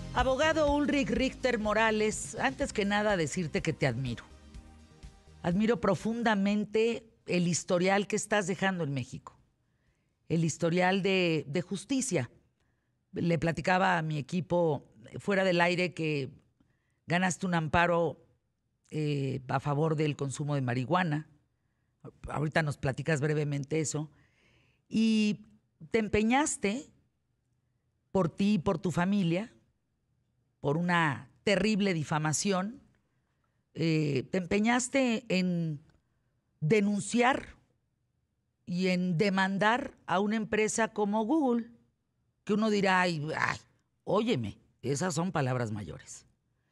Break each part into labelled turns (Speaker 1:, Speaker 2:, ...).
Speaker 1: Abogado Ulrich Richter Morales, antes que nada decirte que te admiro. Admiro profundamente el historial que estás dejando en México, el historial de justicia. Le platicaba a mi equipo fuera del aire que ganaste un amparo a favor del consumo de marihuana. Ahorita nos platicas brevemente eso. Y te empeñaste por ti y por tu familia, por una terrible difamación, te empeñaste en denunciar y en demandar a una empresa como Google, que uno dirá, ay, óyeme, esas son palabras mayores.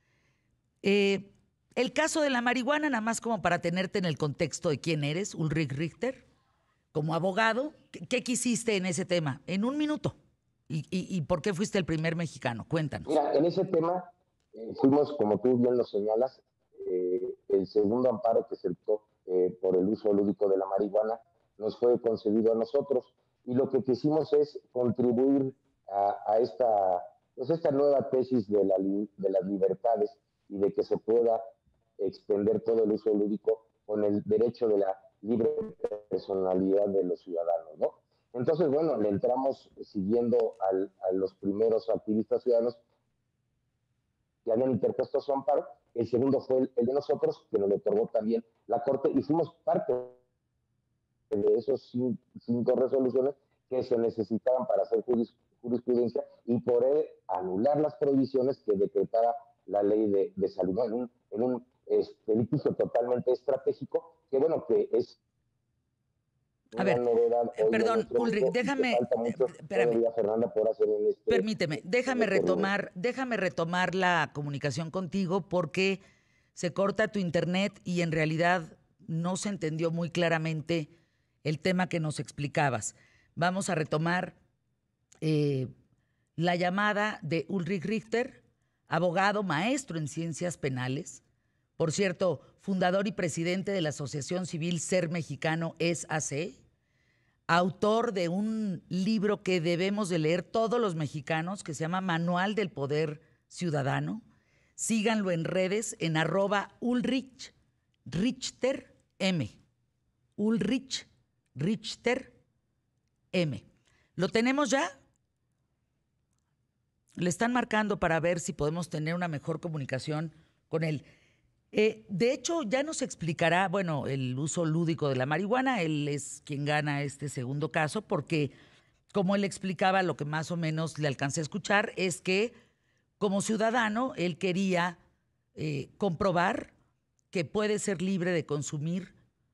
Speaker 1: El caso de la marihuana, nada más como para tenerte en el contexto de quién eres, Ulrich Richter, como abogado, ¿qué quisiste en ese tema? En un minuto. ¿Y por qué fuiste el primer mexicano? Cuéntanos.
Speaker 2: Mira, en ese tema fuimos, como tú bien lo señalas, el segundo amparo que se dictó por el uso lúdico de la marihuana nos fue concedido a nosotros y lo que quisimos es contribuir a esta nueva tesis de las libertades y de que se pueda extender todo el uso lúdico con el derecho de la libre personalidad de los ciudadanos, ¿no? Entonces, bueno, le entramos siguiendo a los primeros activistas ciudadanos que habían interpuesto su amparo. El segundo fue el de nosotros, que nos lo otorgó también la Corte, y fuimos parte de esos cinco resoluciones que se necesitaban para hacer jurisprudencia y poder anular las prohibiciones que decretara la ley de salud, ¿no? En un litigio totalmente estratégico, que bueno, que es
Speaker 1: A
Speaker 2: una
Speaker 1: ver,
Speaker 2: novedad hoy en
Speaker 1: perdón,
Speaker 2: nuestro
Speaker 1: Ulrich,
Speaker 2: mundo y que
Speaker 1: déjame,
Speaker 2: falta mucho
Speaker 1: espérame,
Speaker 2: todavía, Fernanda, por hacer
Speaker 1: permíteme,
Speaker 2: en este rubro.
Speaker 1: déjame retomar la comunicación contigo porque se corta tu internet y en realidad no se entendió muy claramente el tema que nos explicabas. Vamos a retomar eh, la llamada de Ulrich Richter, abogado, maestro en ciencias penales, por cierto, fundador y presidente de la Asociación Civil Ser Mexicano SAC, autor de un libro que debemos de leer todos los mexicanos, que se llama Manual del Poder Ciudadano. Síganlo en redes en @Ulrich Richter M. Ulrich Richter M. ¿Lo tenemos ya? Le están marcando para ver si podemos tener una mejor comunicación con él. De hecho, ya nos explicará, bueno, el uso lúdico de la marihuana. Él es quien gana este segundo caso porque, como él explicaba, lo que más o menos le alcancé a escuchar es que, como ciudadano, él quería comprobar que puede ser libre de consumir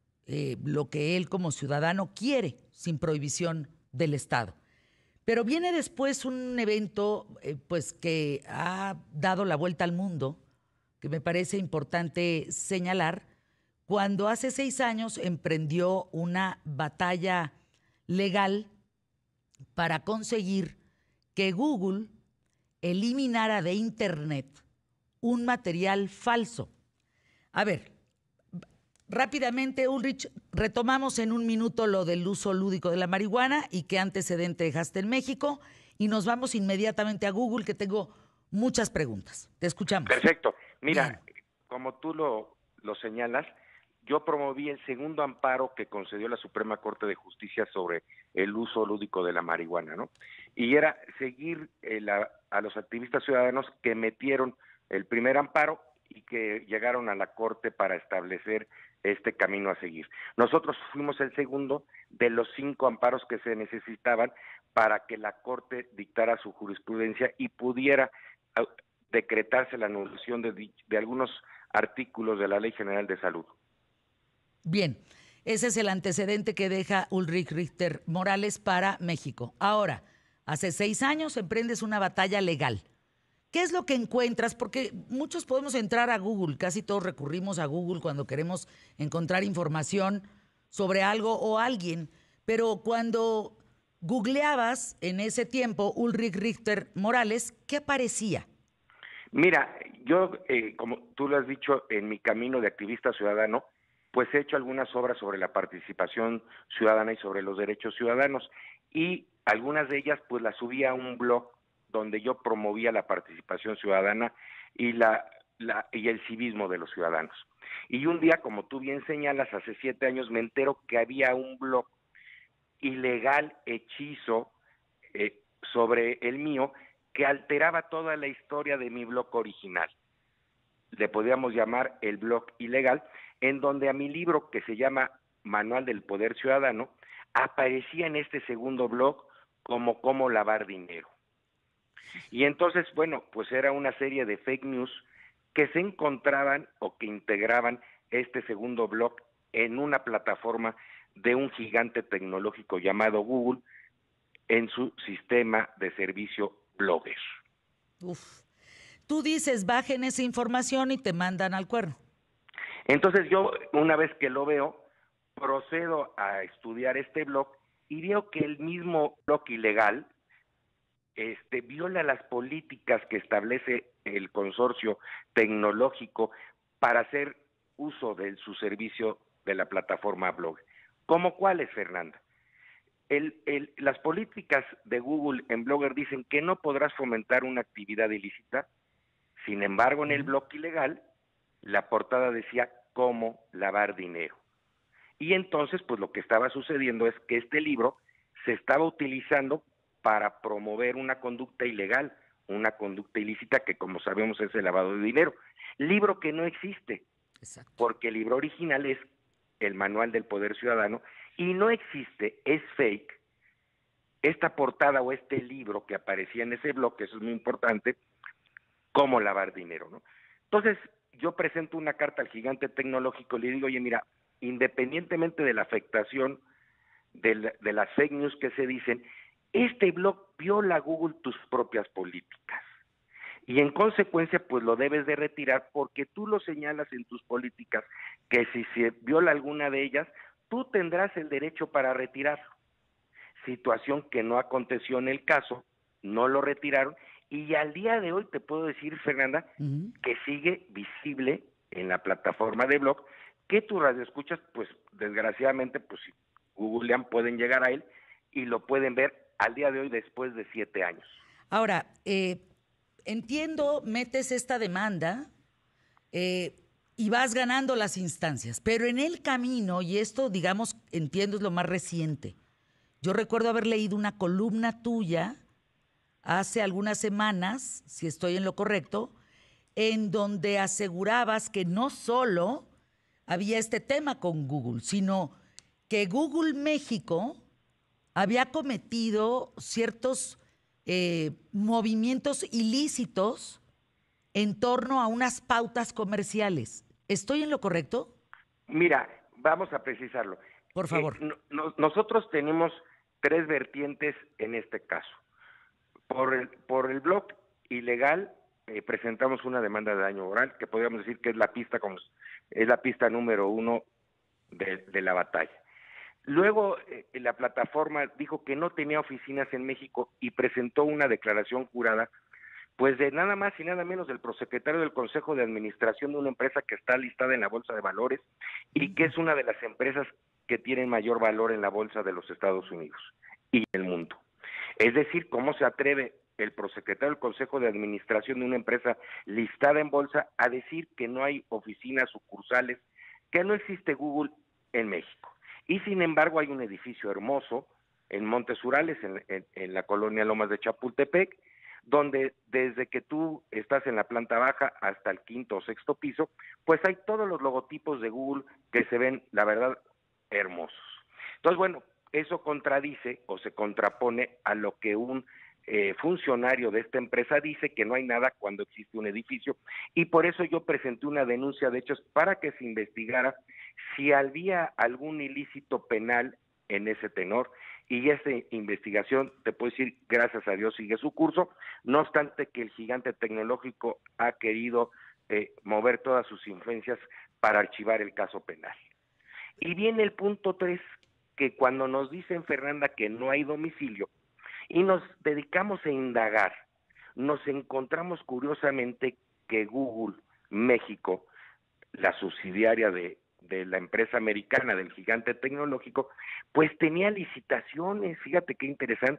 Speaker 1: lo que él como ciudadano quiere, sin prohibición del Estado. Pero viene después un evento pues que ha dado la vuelta al mundo, que me parece importante señalar, cuando hace 6 años emprendió una batalla legal para conseguir que Google eliminara de Internet un material falso. A ver, rápidamente, Ulrich, retomamos en un minuto lo del uso lúdico de la marihuana y qué antecedente dejaste en México y nos vamos inmediatamente a Google, que tengo muchas preguntas. Te escuchamos.
Speaker 3: Perfecto.
Speaker 1: Bien.
Speaker 3: Mira, como tú lo señalas, yo promoví el segundo amparo que concedió la Suprema Corte de Justicia sobre el uso lúdico de la marihuana, ¿no? Y era seguir a los activistas ciudadanos que metieron el primer amparo y que llegaron a la Corte para establecer este camino a seguir. Nosotros fuimos el segundo de los 5 amparos que se necesitaban para que la Corte dictara su jurisprudencia y pudiera decretarse la anulación de algunos artículos de la Ley General de Salud.
Speaker 1: Bien, ese es el antecedente que deja Ulrich Richter Morales para México. Ahora, hace 6 años emprendes una batalla legal. ¿Qué es lo que encuentras? Porque muchos podemos entrar a Google, casi todos recurrimos a Google cuando queremos encontrar información sobre algo o alguien, pero cuando googleabas en ese tiempo Ulrich Richter Morales, ¿qué aparecía?
Speaker 3: Mira, yo, como tú lo has dicho, en mi camino de activista ciudadano, pues he hecho algunas obras sobre la participación ciudadana y sobre los derechos ciudadanos, y algunas de ellas pues las subí a un blog donde yo promovía la participación ciudadana y y el civismo de los ciudadanos. Y un día, como tú bien señalas, hace 7 años me entero que había un blog ilegal, hechizo, sobre el mío, que alteraba toda la historia de mi blog original. Le podríamos llamar el blog ilegal, en donde a mi libro, que se llama Manual del Poder Ciudadano, aparecía en este segundo blog como cómo lavar dinero. Y entonces, bueno, pues era una serie de fake news que se encontraban o que integraban este segundo blog en una plataforma de un gigante tecnológico llamado Google en su sistema de servicio Blogger.
Speaker 1: Uf. Tú dices, bajen esa información y te mandan al cuerno.
Speaker 3: Entonces yo, una vez que lo veo, procedo a estudiar este blog y veo que el mismo blog ilegal viola las políticas que establece el consorcio tecnológico para hacer uso de su servicio de la plataforma Blogger. ¿Cómo cuáles, Fernanda? Las políticas de Google en Blogger dicen que no podrás fomentar una actividad ilícita. Sin embargo, en el blog ilegal, la portada decía cómo lavar dinero. Y entonces, pues lo que estaba sucediendo es que este libro se estaba utilizando para promover una conducta ilegal, una conducta ilícita que, como sabemos, es el lavado de dinero. Libro que no existe. Exacto. Porque el libro original es el Manual del Poder Ciudadano y no existe, es fake, esta portada o este libro que aparecía en ese blog, que eso es muy importante, cómo lavar dinero, ¿no? Entonces, yo presento una carta al gigante tecnológico y le digo, oye, mira, independientemente de la afectación de las fake news que se dicen, este blog viola a Google tus propias políticas. Y en consecuencia, pues lo debes de retirar porque tú lo señalas en tus políticas, que si se viola alguna de ellas, tú tendrás el derecho para retirarlo. Situación que no aconteció en el caso, no lo retiraron, y al día de hoy te puedo decir, Fernanda, que sigue visible en la plataforma de blog, que tus radioescuchas, pues desgraciadamente, pues si googlean pueden llegar a él y lo pueden ver al día de hoy después de 7 años.
Speaker 1: Ahora, entiendo, metes esta demanda y vas ganando las instancias, pero en el camino, y esto, digamos, entiendo es lo más reciente, yo recuerdo haber leído una columna tuya hace algunas semanas, si estoy en lo correcto, en donde asegurabas que no solo había este tema con Google, sino que Google México había cometido ciertos movimientos ilícitos en torno a unas pautas comerciales. ¿Estoy en lo correcto?
Speaker 3: Mira, vamos a precisarlo.
Speaker 1: Por favor.
Speaker 3: Nosotros tenemos 3 vertientes en este caso. Por el blog ilegal presentamos una demanda de daño moral que podríamos decir que es la pista número 1 de la batalla. Luego la plataforma dijo que no tenía oficinas en México y presentó una declaración jurada, pues de nada más y nada menos del prosecretario del Consejo de Administración de una empresa que está listada en la Bolsa de Valores y que es una de las empresas que tienen mayor valor en la Bolsa de los Estados Unidos y el mundo. Es decir, ¿cómo se atreve el prosecretario del Consejo de Administración de una empresa listada en bolsa a decir que no hay oficinas sucursales, que no existe Google en México? Y sin embargo hay un edificio hermoso en Montes Urales, en la colonia Lomas de Chapultepec, donde desde que tú estás en la planta baja hasta el 5º o 6º piso, pues hay todos los logotipos de Google que se ven, la verdad, hermosos. Entonces, bueno, eso contradice o se contrapone a lo que un funcionario de esta empresa dice, que no hay nada cuando existe un edificio, y por eso yo presenté una denuncia de hechos para que se investigara si había algún ilícito penal en ese tenor, y esta investigación, te puedo decir, gracias a Dios sigue su curso, no obstante que el gigante tecnológico ha querido mover todas sus influencias para archivar el caso penal. Y viene el punto 3, que cuando nos dicen, Fernanda, que no hay domicilio, y nos dedicamos a indagar, nos encontramos curiosamente que Google México, la subsidiaria de la empresa americana, del gigante tecnológico, pues tenía licitaciones, fíjate qué interesante,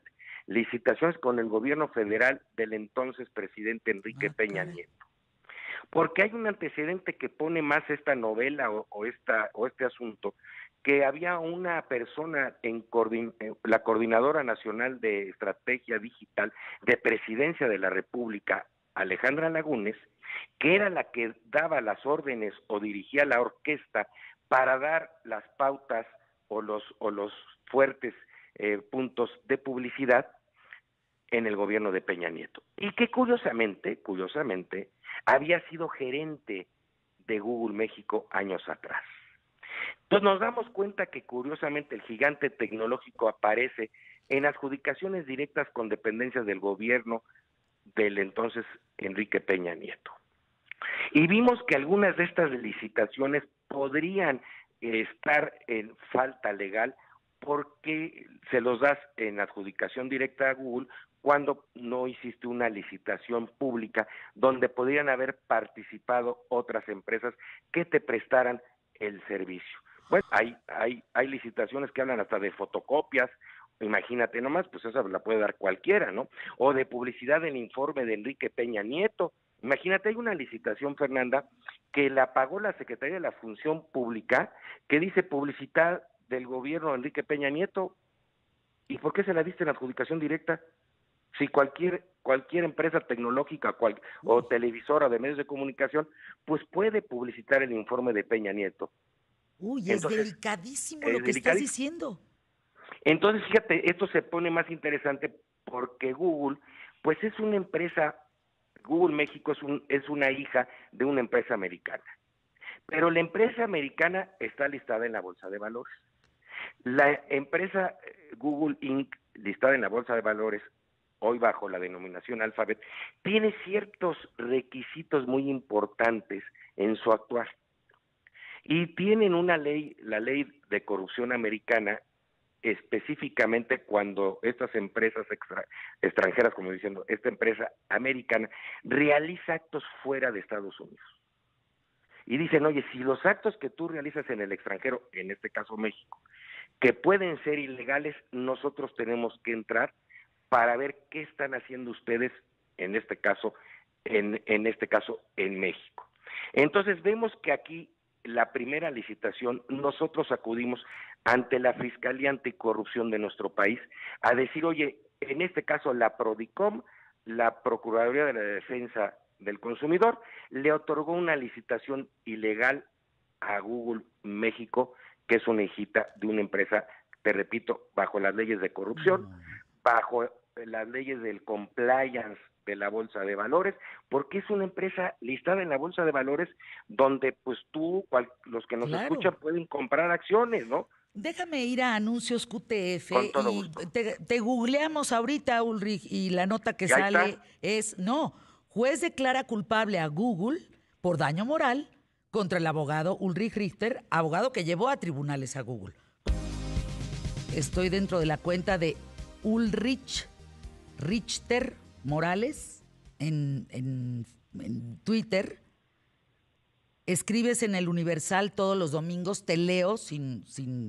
Speaker 3: licitaciones con el gobierno federal del entonces presidente Enrique Peña Nieto. Porque hay un antecedente que pone más esta novela o este asunto, que había una persona en la Coordinadora Nacional de Estrategia Digital de Presidencia de la República, Alejandra Lagunes, que era la que daba las órdenes o dirigía la orquesta para dar las pautas o los fuertes puntos de publicidad en el gobierno de Peña Nieto, y que curiosamente, había sido gerente de Google México años atrás. Entonces nos damos cuenta que curiosamente el gigante tecnológico aparece en adjudicaciones directas con dependencias del gobierno del entonces Enrique Peña Nieto. Y vimos que algunas de estas licitaciones podrían estar en falta legal porque se los das en adjudicación directa a Google cuando no hiciste una licitación pública donde podrían haber participado otras empresas que te prestaran el servicio. Bueno, hay licitaciones que hablan hasta de fotocopias, imagínate nomás, pues esa la puede dar cualquiera, ¿no? O de publicidad del informe de Enrique Peña Nieto. Imagínate, hay una licitación, Fernanda, que la pagó la Secretaría de la Función Pública, que dice publicidad del gobierno de Enrique Peña Nieto. ¿Y por qué se la diste en adjudicación directa? Si cualquier empresa tecnológica o televisora de medios de comunicación, pues puede publicitar el informe de Peña Nieto.
Speaker 1: Uy, entonces, es delicadísimo lo que estás diciendo.
Speaker 3: Entonces, fíjate, esto se pone más interesante porque Google, pues es una empresa, Google México es una hija de una empresa americana. Pero la empresa americana está listada en la Bolsa de Valores. La empresa Google Inc., listada en la Bolsa de Valores, hoy bajo la denominación Alphabet, tiene ciertos requisitos muy importantes en su actuar. Y tienen una ley, la ley de corrupción americana, específicamente cuando estas empresas extranjeras, como diciendo, esta empresa americana, realiza actos fuera de Estados Unidos. Y dicen, oye, si los actos que tú realizas en el extranjero, en este caso México, que pueden ser ilegales, nosotros tenemos que entrar para ver qué están haciendo ustedes, en este caso en México. Entonces vemos que aquí la primera licitación, nosotros acudimos ante la Fiscalía Anticorrupción de nuestro país a decir, oye, en este caso la Prodicom, la Procuraduría de la Defensa del Consumidor, le otorgó una licitación ilegal a Google México, que es una hijita de una empresa, te repito, bajo las leyes de corrupción, bajo las leyes del compliance de la Bolsa de Valores, porque es una empresa listada en la Bolsa de Valores donde pues los que nos escuchan pueden comprar acciones, ¿no?
Speaker 1: Déjame ir a anuncios QTF
Speaker 3: Con todo
Speaker 1: y
Speaker 3: gusto.
Speaker 1: te googleamos ahorita, Ulrich, y la nota que sale es, juez declara culpable a Google por daño moral contra el abogado Ulrich Richter, abogado que llevó a tribunales a Google. Estoy dentro de la cuenta de Ulrich Richter Morales en Twitter. Escribes en el Universal todos los domingos, te leo sin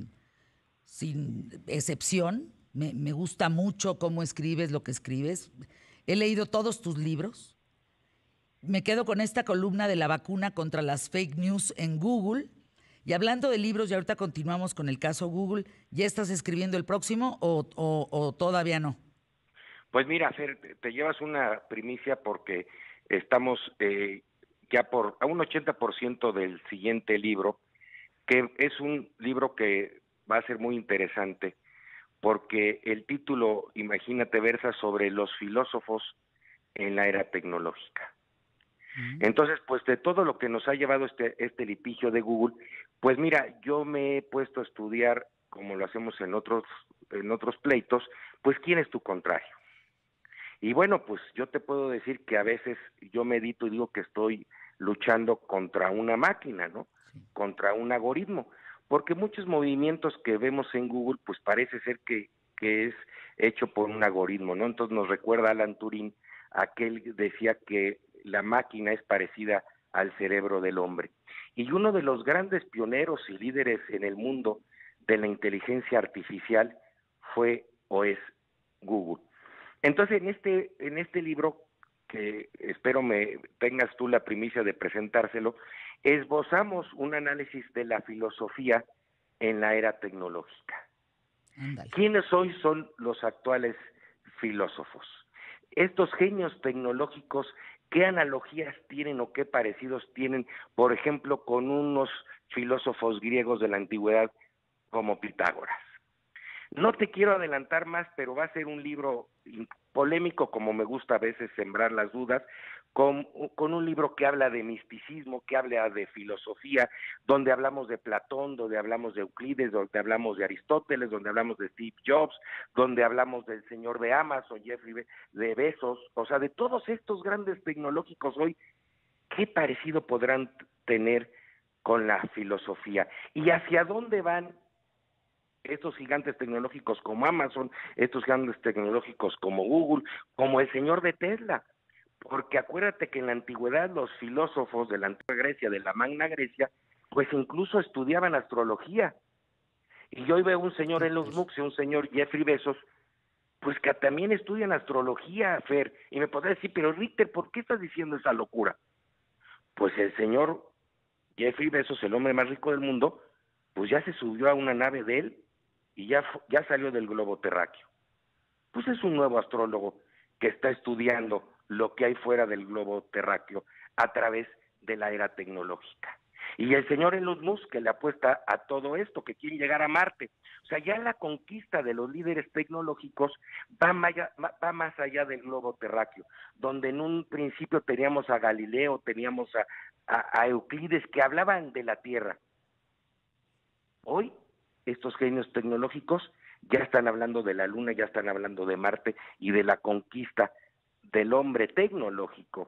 Speaker 1: excepción. Me gusta mucho cómo escribes lo que escribes. He leído todos tus libros. Me quedo con esta columna de la vacuna contra las fake news en Google. Y hablando de libros, y ahorita continuamos con el caso Google, ¿ya estás escribiendo el próximo o todavía no?
Speaker 3: Pues mira, Fer, te llevas una primicia porque estamos ya a un 80% del siguiente libro, que es un libro que va a ser muy interesante, porque el título, imagínate, versa sobre los filósofos en la era tecnológica. Entonces, pues de todo lo que nos ha llevado este litigio de Google, pues mira, yo me he puesto a estudiar, como lo hacemos en otros pleitos, pues quién es tu contrario. Y bueno, pues yo te puedo decir que a veces yo medito y digo que estoy luchando contra una máquina, ¿no? Sí. Contra un algoritmo, porque muchos movimientos que vemos en Google, pues parece ser que es hecho por un algoritmo, ¿no? Entonces nos recuerda a Alan Turing, aquel que decía que la máquina es parecida al cerebro del hombre. Y uno de los grandes pioneros y líderes en el mundo de la inteligencia artificial fue o es Google. Entonces, en este libro, que espero me tengas tú la primicia de presentárselo, esbozamos un análisis de la filosofía en la era tecnológica.
Speaker 1: Ándale.
Speaker 3: ¿Quiénes hoy son los actuales filósofos? Estos genios tecnológicos, ¿qué analogías tienen o qué parecidos tienen, por ejemplo, con unos filósofos griegos de la antigüedad como Pitágoras? No te quiero adelantar más, pero va a ser un libro polémico, como me gusta a veces sembrar las dudas, con un libro que habla de misticismo, que habla de filosofía, donde hablamos de Platón, donde hablamos de Euclides, donde hablamos de Aristóteles, donde hablamos de Steve Jobs, donde hablamos del señor de Amazon, de Bezos, o sea, de todos estos grandes tecnológicos hoy, ¿qué parecido podrán tener con la filosofía? ¿Y hacia dónde van estos gigantes tecnológicos como Amazon, estos gigantes tecnológicos como Google, como el señor de Tesla? Porque acuérdate que en la antigüedad los filósofos de la antigua Grecia, de la Magna Grecia, pues incluso estudiaban astrología. Y yo hoy veo un señor Elon Musk y un señor Jeffrey Bezos, pues que también estudian astrología, Fer. Y me podrás decir, pero Richter, ¿por qué estás diciendo esa locura? Pues el señor Jeffrey Bezos, el hombre más rico del mundo, pues ya se subió a una nave de él y ya salió del globo terráqueo. Pues es un nuevo astrólogo que está estudiando lo que hay fuera del globo terráqueo a través de la era tecnológica. Y el señor Elon Musk, que le apuesta a todo esto, que quiere llegar a Marte. O sea, ya la conquista de los líderes tecnológicos va más allá del globo terráqueo, donde en un principio teníamos a Galileo, teníamos a Euclides, que hablaban de la Tierra. Hoy, estos genios tecnológicos ya están hablando de la Luna, ya están hablando de Marte y de la conquista del hombre tecnológico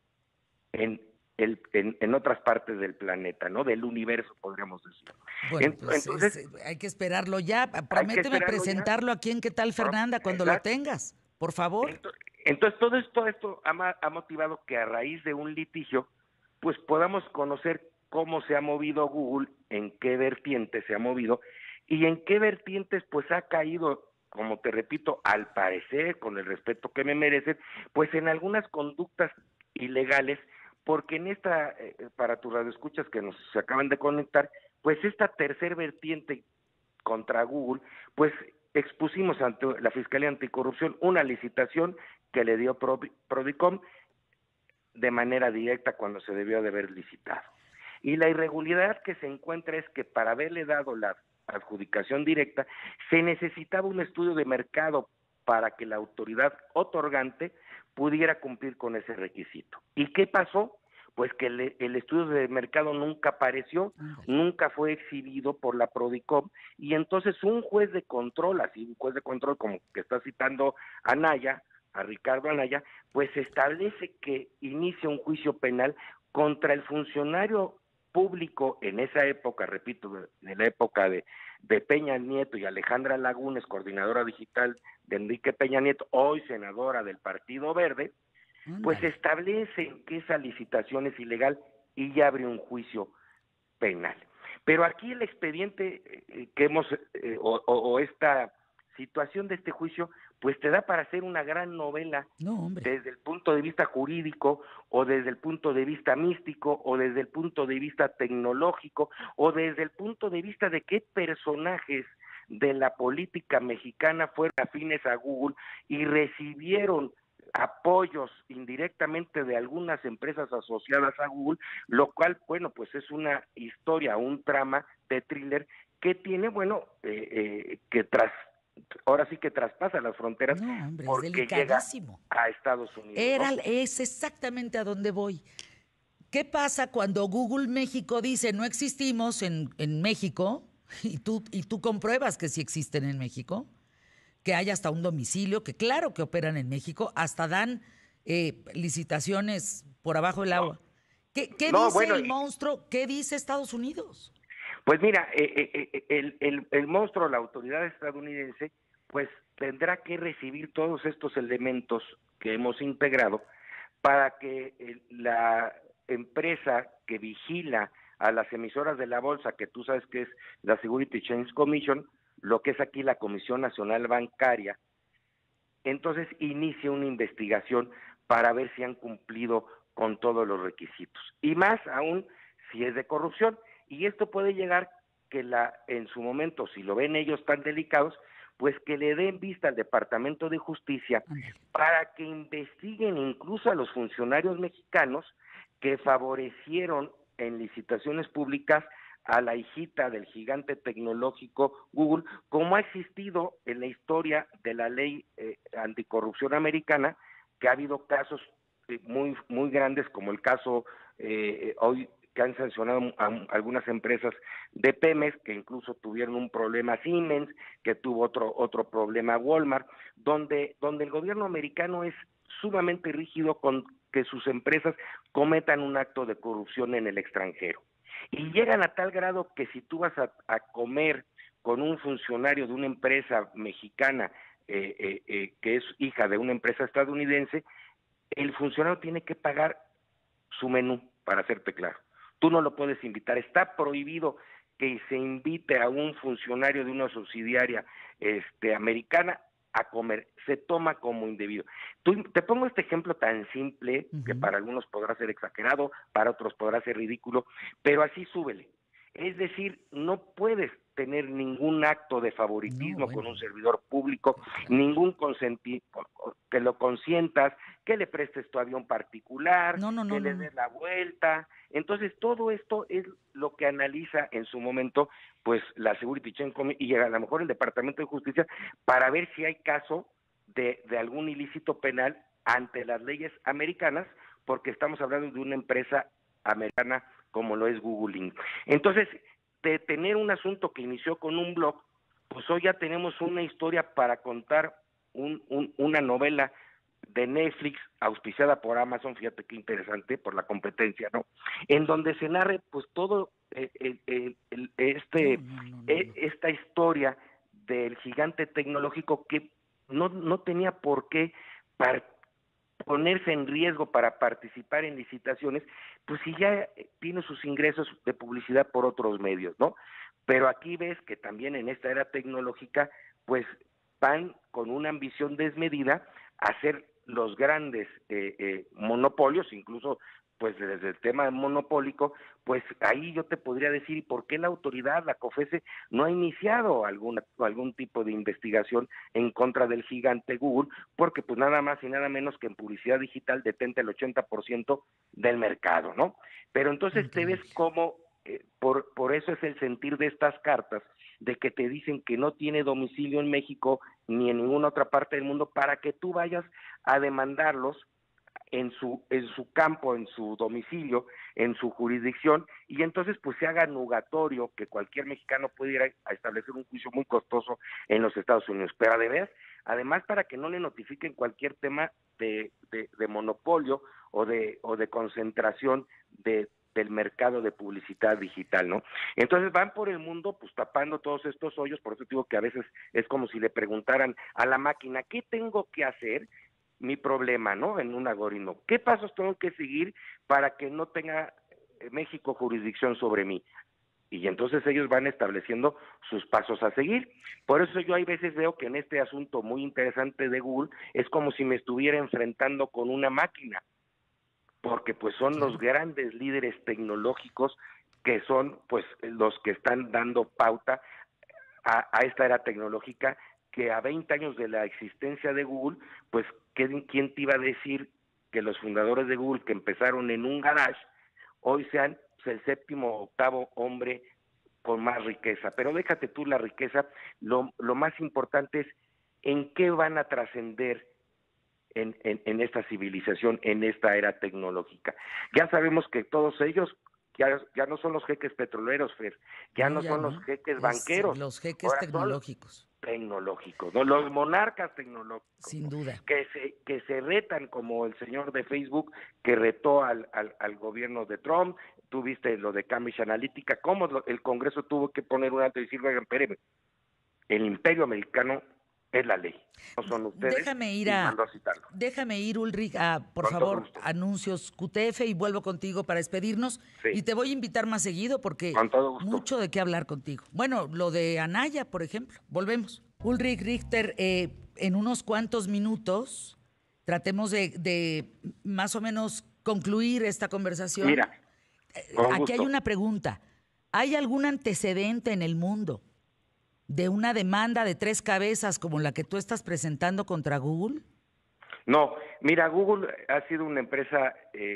Speaker 3: en otras partes del planeta, ¿no? Del universo, podríamos decir.
Speaker 1: Bueno, pues
Speaker 3: Entonces,
Speaker 1: hay que esperarlo ya. Prométeme presentarlo aquí en ¿Qué tal, Fernanda? Cuando lo tengas, por favor.
Speaker 3: Entonces, todo esto ha motivado que a raíz de un litigio, pues podamos conocer cómo se ha movido Google, en qué vertiente se ha movido y en qué vertientes pues ha caído, como te repito, al parecer, con el respeto que me merecen, pues en algunas conductas ilegales, porque en esta, para tus radioescuchas que se acaban de conectar, pues esta tercer vertiente contra Google, pues expusimos ante la Fiscalía Anticorrupción una licitación que le dio Prodicom de manera directa cuando se debió de haber licitado. Y la irregularidad que se encuentra es que para haberle dado la adjudicación directa, se necesitaba un estudio de mercado para que la autoridad otorgante pudiera cumplir con ese requisito. ¿Y qué pasó? Pues que el estudio de mercado nunca apareció, nunca fue exhibido por la Prodicom, y entonces un juez de control, así un juez de control como que está citando a Ricardo Anaya, pues establece que inicia un juicio penal contra el funcionario público en esa época, repito, de la época de Peña Nieto y Alejandra Lagunes, coordinadora digital de Enrique Peña Nieto, hoy senadora del Partido Verde, pues establece que esa licitación es ilegal y ya abre un juicio penal. Pero aquí el expediente que hemos, o esta situación de este juicio, pues te da para hacer una gran novela desde el punto de vista jurídico, o desde el punto de vista místico, o desde el punto de vista tecnológico, o desde el punto de vista de qué personajes de la política mexicana fueron afines a Google y recibieron apoyos indirectamente de algunas empresas asociadas a Google, lo cual, bueno, pues es una historia, un trama de thriller que tiene, bueno, ahora sí que traspasa las fronteras, porque
Speaker 1: es delicadísimo.
Speaker 3: Llega a Estados Unidos.
Speaker 1: Es exactamente a donde voy. ¿Qué pasa cuando Google México dice no existimos en México y tú compruebas que sí existen en México? Que hay hasta un domicilio, que claro que operan en México, hasta dan licitaciones por abajo del agua. ¿Qué dice el monstruo? ¿Qué dice Estados Unidos?
Speaker 3: Pues mira, el monstruo, la autoridad estadounidense, pues tendrá que recibir todos estos elementos que hemos integrado para que la empresa que vigila a las emisoras de la bolsa, que tú sabes que es la Security Exchange Commission, lo que es aquí la Comisión Nacional Bancaria, entonces inicia una investigación para ver si han cumplido con todos los requisitos. Y más aún si es de corrupción. Y esto puede llegar que en su momento, si lo ven ellos tan delicados, pues que le den vista al Departamento de Justicia para que investiguen incluso a los funcionarios mexicanos que favorecieron en licitaciones públicas a la hijita del gigante tecnológico Google, como ha existido en la historia de la ley anticorrupción americana, que ha habido casos muy grandes, como el caso hoy que han sancionado a algunas empresas de Pemex, que incluso tuvieron un problema Siemens, que tuvo otro problema Walmart, donde el gobierno americano es sumamente rígido con que sus empresas cometan un acto de corrupción en el extranjero. Y llegan a tal grado que si tú vas a comer con un funcionario de una empresa mexicana que es hija de una empresa estadounidense, el funcionario tiene que pagar su menú, para hacerte claro. Tú no lo puedes invitar, está prohibido que se invite a un funcionario de una subsidiaria americana a comer, se toma como indebido. Te pongo este ejemplo tan simple, que para algunos podrá ser exagerado, para otros podrá ser ridículo, pero así súbele. Es decir, no puedes tener ningún acto de favoritismo con un servidor público, ningún que lo consientas, que le prestes tu avión particular, que le des la vuelta. Entonces, todo esto es lo que analiza en su momento pues la Security Chain Committee y a lo mejor el Departamento de Justicia para ver si hay caso de algún ilícito penal ante las leyes americanas, porque estamos hablando de una empresa americana como lo es Google Inc. Entonces, de tener un asunto que inició con un blog, pues hoy ya tenemos una historia para contar una novela de Netflix auspiciada por Amazon, fíjate qué interesante, por la competencia, ¿no? En donde se narre pues todo esta historia del gigante tecnológico que no tenía por qué ponerse en riesgo para participar en licitaciones, pues si ya tiene sus ingresos de publicidad por otros medios, ¿no? Pero aquí ves que también en esta era tecnológica, pues van con una ambición desmedida a ser los grandes monopolios, incluso pues desde el tema monopólico, pues ahí yo te podría decir, ¿por qué la autoridad, la COFESE, no ha iniciado algún tipo de investigación en contra del gigante Google? Porque pues nada más y nada menos que en publicidad digital detenta el 80% del mercado, ¿no? Pero entonces te ves como, por eso es el sentir de estas cartas, de que te dicen que no tiene domicilio en México ni en ninguna otra parte del mundo, para que tú vayas a demandarlos en su campo, en su domicilio, en su jurisdicción, y entonces pues se haga nugatorio que cualquier mexicano puede ir a establecer un juicio muy costoso en los Estados Unidos. Pero además para que no le notifiquen cualquier tema de monopolio o de concentración del mercado de publicidad digital, ¿no? Entonces van por el mundo pues tapando todos estos hoyos. Por eso digo que a veces es como si le preguntaran a la máquina, ¿qué tengo que hacer? Mi problema, ¿no? En un algoritmo. ¿Qué pasos tengo que seguir para que no tenga México jurisdicción sobre mí? Y entonces ellos van estableciendo sus pasos a seguir. Por eso yo hay veces veo que en este asunto muy interesante de Google es como si me estuviera enfrentando con una máquina, porque pues son los grandes líderes tecnológicos que son pues los que están dando pauta a esta era tecnológica, que a 20 años de la existencia de Google, pues ¿quién te iba a decir que los fundadores de Google, que empezaron en un garage, hoy sean pues, el séptimo o octavo hombre con más riqueza? Pero déjate tú la riqueza, lo más importante es en qué van a trascender en esta civilización, en esta era tecnológica. Ya sabemos que todos ellos ya no son los jeques petroleros, Fer, ya no son los jeques banqueros,
Speaker 1: los jeques tecnológicos.
Speaker 3: Tecnológicos, ¿no? Los monarcas tecnológicos,
Speaker 1: sin duda,
Speaker 3: que se retan, como el señor de Facebook que retó al gobierno de Trump. Tú viste lo de Cambridge Analytica, cómo el Congreso tuvo que poner un alto y decir, oigan, espérenme, el imperio americano es la ley, no son ustedes.
Speaker 1: Déjame ir, Ulrich, por
Speaker 3: Con todo
Speaker 1: favor,
Speaker 3: gusto.
Speaker 1: anuncios QTF y vuelvo contigo para despedirnos.
Speaker 3: Sí.
Speaker 1: Y te voy a invitar más seguido porque
Speaker 3: Con todo gusto.
Speaker 1: mucho de qué hablar contigo. Bueno, lo de Anaya, por ejemplo. Volvemos. Ulrich Richter, en unos cuantos minutos tratemos de más o menos concluir esta conversación.
Speaker 3: Mira, con
Speaker 1: aquí
Speaker 3: gusto.
Speaker 1: hay una pregunta. ¿Hay algún antecedente en el mundo de una demanda de 3 cabezas como la que tú estás presentando contra Google?
Speaker 3: No, mira, Google ha sido una empresa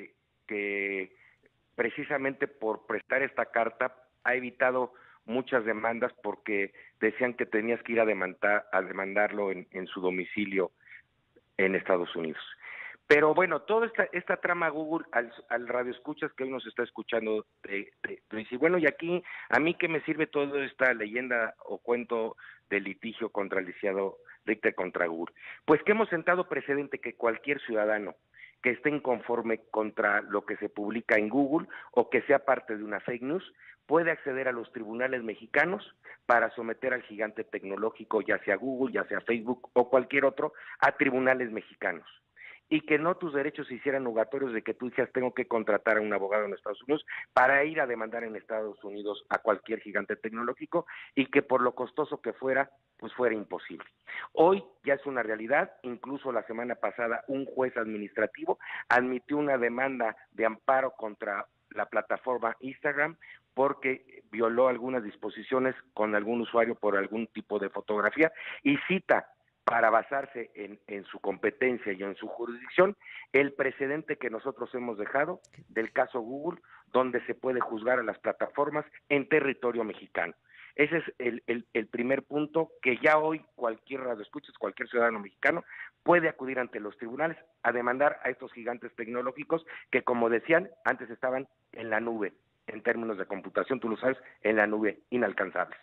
Speaker 3: que precisamente por prestar esta carta ha evitado muchas demandas porque decían que tenías que ir a demandarlo en su domicilio en Estados Unidos. Pero bueno, toda esta trama Google, al radio escuchas que hoy nos está escuchando, dice, bueno, y aquí, ¿a mí qué me sirve toda esta leyenda o cuento de litigio contra el licenciado Richter contra Google? Pues que hemos sentado precedente que cualquier ciudadano que esté inconforme contra lo que se publica en Google o que sea parte de una fake news, puede acceder a los tribunales mexicanos para someter al gigante tecnológico, ya sea Google, ya sea Facebook o cualquier otro, a tribunales mexicanos. Y que no tus derechos se hicieran nugatorios de que tú dijeras tengo que contratar a un abogado en Estados Unidos para ir a demandar en Estados Unidos a cualquier gigante tecnológico y que por lo costoso que fuera, pues fuera imposible. Hoy ya es una realidad, incluso la semana pasada un juez administrativo admitió una demanda de amparo contra la plataforma Instagram porque violó algunas disposiciones con algún usuario por algún tipo de fotografía y cita para basarse en su competencia y en su jurisdicción, el precedente que nosotros hemos dejado del caso Google, donde se puede juzgar a las plataformas en territorio mexicano. Ese es el primer punto, que ya hoy cualquier radioescuchas, cualquier ciudadano mexicano puede acudir ante los tribunales a demandar a estos gigantes tecnológicos que, como decían, antes estaban en la nube, en términos de computación, tú lo sabes, en la nube, inalcanzables.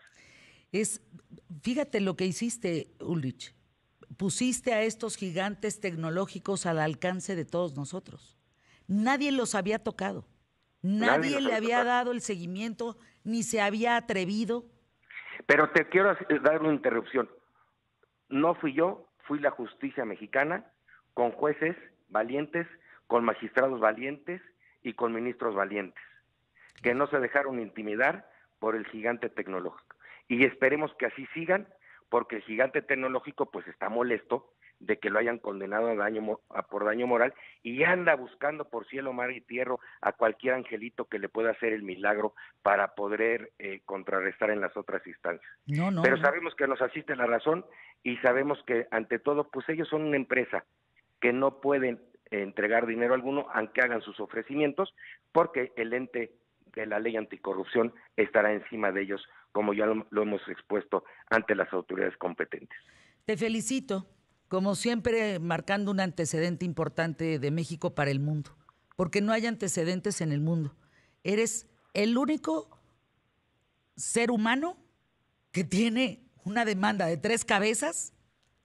Speaker 1: Fíjate lo que hiciste, Ulrich. Pusiste a estos gigantes tecnológicos al alcance de todos nosotros. Nadie los había tocado. Nadie le había dado el seguimiento, ni se había atrevido.
Speaker 3: Pero te quiero dar una interrupción. No fui yo, fui la justicia mexicana, con jueces valientes, con magistrados valientes y con ministros valientes, que no se dejaron intimidar por el gigante tecnológico. Y esperemos que así sigan, porque el gigante tecnológico pues está molesto de que lo hayan condenado por daño moral y anda buscando por cielo, mar y tierra a cualquier angelito que le pueda hacer el milagro para poder contrarrestar en las otras instancias. Pero sabemos que nos asiste la razón y sabemos que ante todo pues ellos son una empresa que no pueden entregar dinero alguno aunque hagan sus ofrecimientos, porque el ente de la ley anticorrupción estará encima de ellos, como ya lo hemos expuesto ante las autoridades competentes.
Speaker 1: Te felicito, como siempre, marcando un antecedente importante de México para el mundo, porque no hay antecedentes en el mundo. Eres el único ser humano que tiene una demanda de 3 cabezas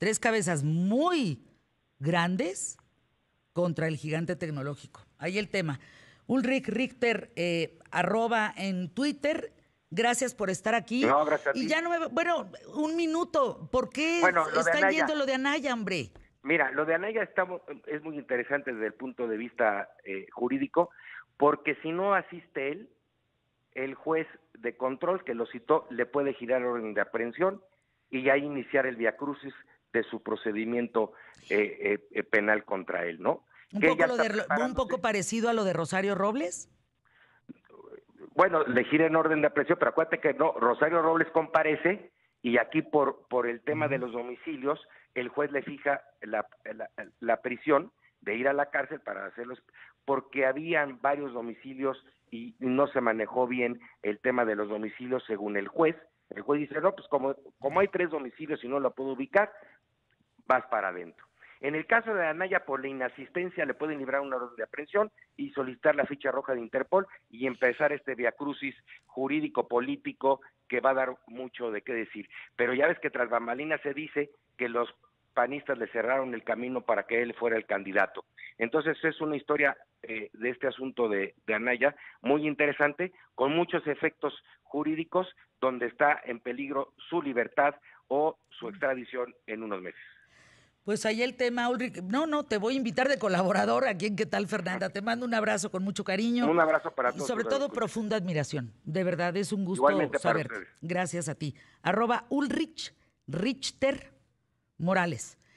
Speaker 1: muy grandes contra el gigante tecnológico. Ahí el tema. Ulrich Richter, @ en Twitter. Gracias por estar aquí.
Speaker 3: No, gracias a ti.
Speaker 1: Y ya bueno, un minuto. ¿Por qué están yendo lo de Anaya, hombre?
Speaker 3: Mira, lo de Anaya es muy interesante desde el punto de vista jurídico, porque si no asiste él, el juez de control que lo citó le puede girar orden de aprehensión y ahí iniciar el viacrucis de su procedimiento penal contra él, ¿no?
Speaker 1: Un poco parecido a lo de Rosario Robles.
Speaker 3: Bueno, le gira en orden de aprehensión, pero acuérdate que no, Rosario Robles comparece y aquí por el tema de los domicilios, el juez le fija la prisión de ir a la cárcel para hacerlos, porque habían varios domicilios y no se manejó bien el tema de los domicilios según el juez. El juez dice, no, pues como hay 3 domicilios y no lo puedo ubicar, vas para adentro. En el caso de Anaya, por la inasistencia, le pueden librar una orden de aprehensión y solicitar la ficha roja de Interpol y empezar este viacrucis jurídico-político que va a dar mucho de qué decir. Pero ya ves que tras bambalinas se dice que los panistas le cerraron el camino para que él fuera el candidato. Entonces es una historia de este asunto de Anaya muy interesante, con muchos efectos jurídicos, donde está en peligro su libertad, o su extradición en unos meses.
Speaker 1: Pues ahí el tema, Ulrich. No, te voy a invitar de colaborador aquí en ¿Qué tal, Fernanda? Te mando un abrazo con mucho cariño.
Speaker 3: Un abrazo para todos.
Speaker 1: Y sobre todo profunda admiración. De verdad, es un gusto
Speaker 3: Igualmente
Speaker 1: saber.
Speaker 3: para ustedes.
Speaker 1: Gracias a ti. @Ulrich Richter Morales.